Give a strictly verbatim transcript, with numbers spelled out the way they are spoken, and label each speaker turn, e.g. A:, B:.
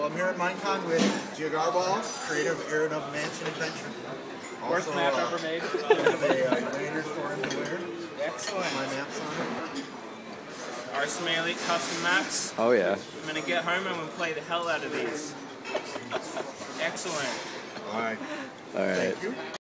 A: I'm here at MineCon with Jigarbov, creator of Era of Mansion Adventure.
B: Worst map
A: uh,
B: ever made.
A: I have a uh, lanyard for him to wear.
B: Excellent.
A: My maps on it.
B: Our Smiley custom maps.
C: Oh yeah.
B: I'm gonna get home and I'm gonna play the hell out of these. Excellent.
A: All right.
C: All right.
A: Thank you.